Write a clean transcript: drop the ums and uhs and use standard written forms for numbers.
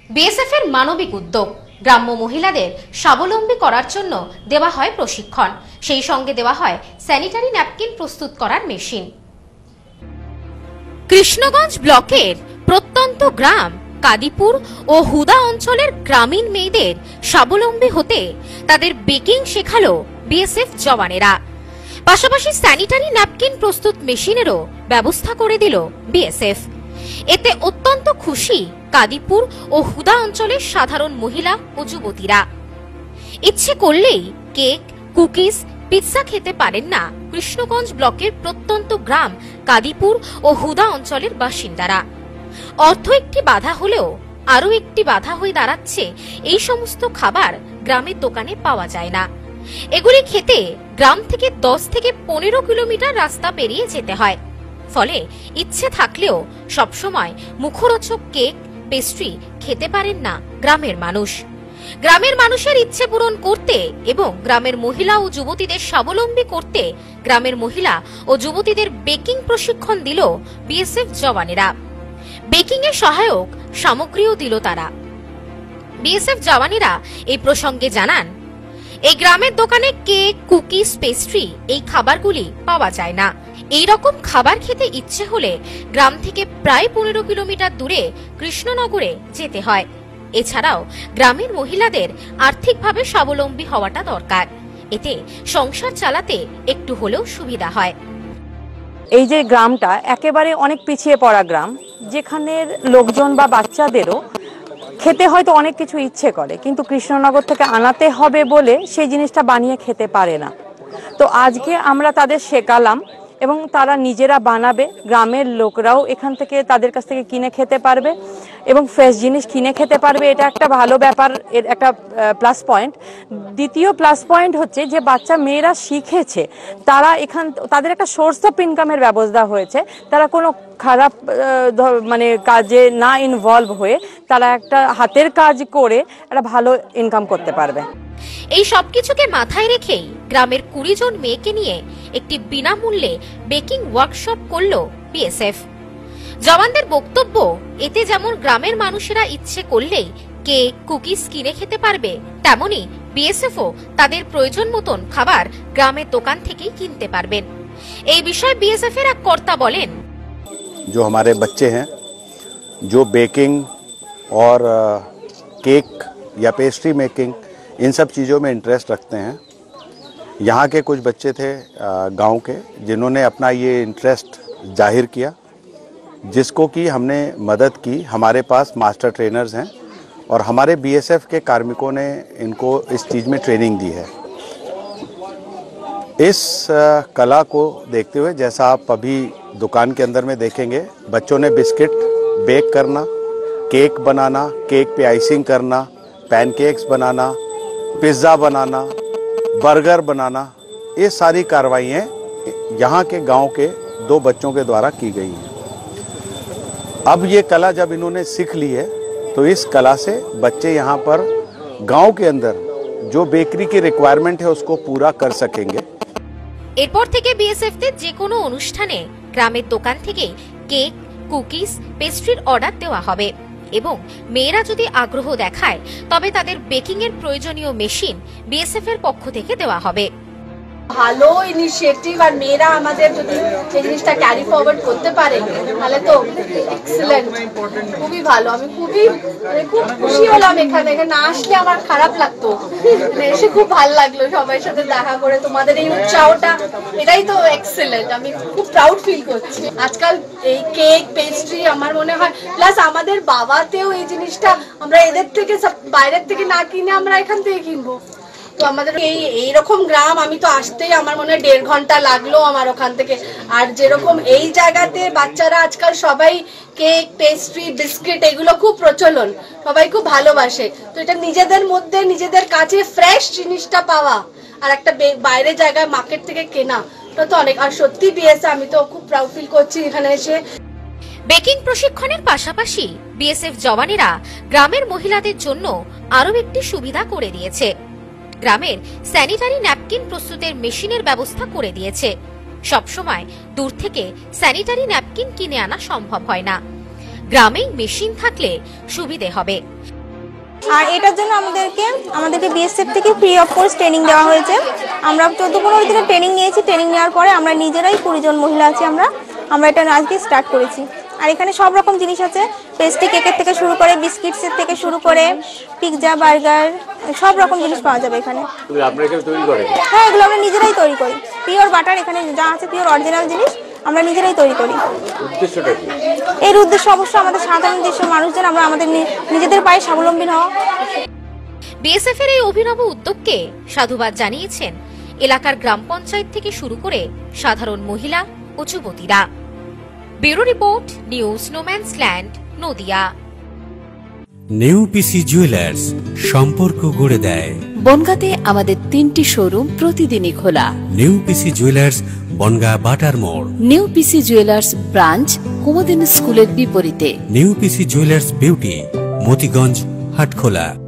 BSF এর মানবিক উদ্যোগ গ্রাম্য মহিলাদের স্বাবলম্বী করার জন্য দেওয়া হয় প্রশিক্ষণ, সেই সঙ্গে দেওয়া হয় স্যানিটারি ন্যাপকিন প্রস্তুত করার মেশিন। কৃষ্ণগঞ্জ ব্লকের প্রত্যন্ত গ্রাম কাদিপুর ও হুদা অঞ্চলের গ্রামীণ মেয়েদের স্বাবলম্বী হতে তাদের বেকিং শেখালো বিএসএফ জওয়ানেরা। পাশাপাশি স্যানিটারি ন্যাপকিন প্রস্তুত মেশিনেরও ব্যবস্থা করে দিল বিএসএফ। এতে অত্যন্ত খুশি কাদিপুর ও হুদা অঞ্চলের সাধারণ মহিলা ও যুবতীরা। ইচ্ছে করলেই কেক, কুকিজ, পিৎজা খেতে পারেন না কৃষ্ণগঞ্জ ব্লকের প্রত্যন্ত গ্রাম কাদিপুর ও হুদা অঞ্চলের বাসিন্দারা। অর্থ একটি বাধা হলেও আরও একটি বাধা হয়ে দাঁড়াচ্ছে এই সমস্ত খাবার গ্রামের দোকানে পাওয়া যায় না। এগুলি খেতে গ্রাম থেকে 10 থেকে 15 কিলোমিটার রাস্তা পেরিয়ে যেতে হয়। ফলে ইচ্ছে থাকলেও সবসময় মুখরোচক কেক, পেস্ট্রি খেতে পারেন না গ্রামের মানুষ। গ্রামের মানুষের ইচ্ছে পূরণ করতে এবং গ্রামের মহিলা ও যুবতীদের স্বাবলম্বী করতে গ্রামের মহিলা ও যুবতীদের বেকিং প্রশিক্ষণ দিল বিএসএফ জওয়ানেরা। বেকিং এর সহায়ক সামগ্রীও দিল তারা। বিএসএফ জওয়ানেরা এই প্রসঙ্গে জানান, এই গ্রামের দোকানে কেক, কুকিজ, পেস্ট্রি এই খাবারগুলি পাওয়া যায় না। এই রকম খাবার খেতে ইচ্ছে হলে গ্রাম থেকে প্রায় 15 কিলোমিটার দূরে কৃষ্ণনগরে যেতে হয়। এছাড়াও গ্রামের মহিলাদের আর্থিকভাবে স্বাবলম্বী হওয়াটা দরকার, এতে সংসার চালাতে একটু হলেও সুবিধা হয়। এই যে গ্রামটা একেবারে অনেক পিছিয়ে পড়া গ্রাম, যেখানের লোকজন বা বাচ্চাদেরও খেতে হয়তো অনেক কিছু ইচ্ছে করে, কিন্তু কৃষ্ণনগর থেকে আনাতে হবে বলে সেই জিনিসটা বানিয়ে খেতে পারে না। তো আজকে আমরা তাদের শেখালাম এবং তারা নিজেরা বানাবে, গ্রামের লোকরাও এখান থেকে তাদের কাছ থেকে কিনে খেতে পারবে এবং ফ্রেশ জিনিস কিনে খেতে পারবে। এটা একটা ভালো ব্যাপার, এর একটা প্লাস পয়েন্ট। দ্বিতীয় প্লাস পয়েন্ট হচ্ছে যে বাচ্চা মেয়েরা শিখেছে, তারা তাদের একটা সোর্স অফ ইনকামের ব্যবস্থা হয়েছে। তারা কোনো খারাপ মানে কাজে না ইনভলভ হয়ে তারা একটা হাতের কাজ করে একটা ভালো ইনকাম করতে পারবে। এই সবকিছুকে মাথায় রেখেই গ্রামের 20 জন মেয়েকে নিয়ে একটি বিনামূল্যে বেকিং ওয়ার্কশপ করল বিএসএফ। জওয়ানদের বক্তব্য, এতে যেমন গ্রামের মানুষেরা ইচ্ছে করলেই কেক, কুকিজ কিনে খেতে পারবে, তেমনি বিএসএফও তাদের প্রয়োজন মতন খাবার গ্রামের দোকান থেকেই কিনতে পারবেন। এই বিষয়ে বিএসএফ এর এক কর্তা বলেন, जो हमारे बच्चे हैं जो बेकिंग और केक या पेस्ट्री मेकिंग इन सब चीज़ों में इंटरेस्ट रखते हैं, यहाँ के कुछ बच्चे थे गांव के जिन्होंने अपना ये इंटरेस्ट जाहिर किया, जिसको कि हमने मदद की। हमारे पास मास्टर ट्रेनर्स हैं और हमारे बीएसएफ के कार्मिकों ने इनको इस चीज़ में ट्रेनिंग दी है। इस कला को देखते हुए, जैसा आप अभी दुकान के अंदर में देखेंगे, बच्चों ने बिस्किट बेक करना, केक बनाना, केक पे आइसिंग करना, पैनकेक्स बनाना, पिज़्ज़ा बनाना, बर्गर बनाना, ये सारी कार्रवाइयाँ यहाँ के गांव के 2 बच्चों के द्वारा की गई हैं। अब ये कला जब इन्होंने सीख ली है तो इस कला से बच्चे यहाँ पर गांव के अंदर जो बेकरी की रिक्वायरमेंट है उसको पूरा कर सकेंगे। এরপর থেকে বিএসএফ তে যে কোনো অনুষ্ঠানে গ্রামের দোকান থেকে কেক, কুকিজ, পেস্ট্রির অর্ডার দেওয়া হবে এবং মেয়েরা যদি আগ্রহ দেখায় তবে তাদের বেকিং এর প্রয়োজনীয় মেশিন বিএসএফ এর পক্ষ থেকে দেওয়া হবে। ভালো ইনিশিয়েটিভ, আর মেয়েরা আমাদের যদি সেই জিনিসটা ক্যারি ফরওয়ার্ড করতে পারে তাহলে তো এক্সেলেন্ট, খুবই ভালো। আমি খুব খুশি হলাম। এখানে না আসলে আমার খারাপ লাগতো, এসে খুব ভালো লাগলো সবার সাথে দেখা করে। তোমাদের এই উৎসাহটা, এটাই তো এক্সেলেন্ট। আমি খুব প্রাউড ফিল করছি। আজকাল এই কেক, পেস্ট্রি আমার মনে হয়, প্লাস আমাদের বাবাতেও এই জিনিসটা আমরা এদের থেকে বাইরের থেকে না কিনে আমরা এখান থেকে কিনবো। তো আমাদের এইরকম গ্রাম, আমি তো আসতেই আমার মনে হয় 1.5 ঘন্টা লাগলো আমার ওখান থেকে। আর যেরকম এই জায়গাতে বাচ্চারা আজকাল সবাই কেক, পেস্ট্রি, বিস্কিট এগুলো খুব প্রচলন, সবাই খুব ভালোবাসে। তো এটা নিজেদের মধ্যে নিজেদের কাছে ফ্রেশ জিনিসটা পাওয়া আর একটা বাইরে জায়গায় মার্কেট থেকে কেনা, এটা তো অনেক। আর সত্যি বিএসএফ, আমি তো খুব প্রাউড ফিল করছি এখানে এসে। বেকিং প্রশিক্ষণের পাশাপাশি বিএসএফ জওয়ানেরা গ্রামের মহিলাদের জন্য আরও একটি সুবিধা করে দিয়েছে। গ্রামের স্যানিটারি ন্যাপকিন প্রস্তুতের মেশিনের ব্যবস্থা করে দিয়েছে। সবসময় দূর থেকে স্যানিটারি ন্যাপকিন কিনে আনা সম্ভব হয় না, গ্রামেই মেশিন থাকলে সুবিধে হবে। আর এটার জন্য আমাদেরকে বিএসএফ থেকে ফ্রি অফ কোর্স ট্রেনিং দেওয়া হয়েছে। আমরা 14-15 দিনের ট্রেনিং নিয়েছি। ট্রেনিং নেওয়ার পরে আমরা নিজেরাই 20 জন মহিলা আছি, আমরা এটা আজকে স্টার্ট করেছি। আর এখানে সব রকম জিনিস আছে, পেস্ট্রি কেকের থেকে শুরু করে বিস্কিটসের থেকে শুরু করে পিৎজা, বার্গার, সব রকম জিনিস পাওয়া যাবে এখানে। হ্যাঁ, এগুলো আমরা নিজেরাই তৈরি করি। পিওর বাটার, এখানে যা আছে পিওর অরিজিনাল জিনিস আমরা নিজেরাই তৈরি করি। এর উদ্দেশ্য অবশ্য আমাদের সাধারণ দেশের মানুষজন আমরা আমাদের নিজেদের পায়ে স্বাবলম্বী হওয়া। বিএসএফ এর এই অভিনব উদ্যোগকে সাধুবাদ জানিয়েছেন এলাকার গ্রাম পঞ্চায়েত থেকে শুরু করে সাধারণ মহিলা ও যুবতীরা। Bureau report, news no man's land, Nadia. New PC jewellers, সম্পর্ক গড়ে দেয়। বনগাঁতে আমাদের 3টি শোরুম প্রতিদিনই খোলা। নিউ পিসি জুয়েলার্স, বনগাঁ বাটার মোড়। New PC jewellers branch, Kumudini স্কুলের বিপরীতে। New PC jewellers beauty, Motiganj, Hatkhola.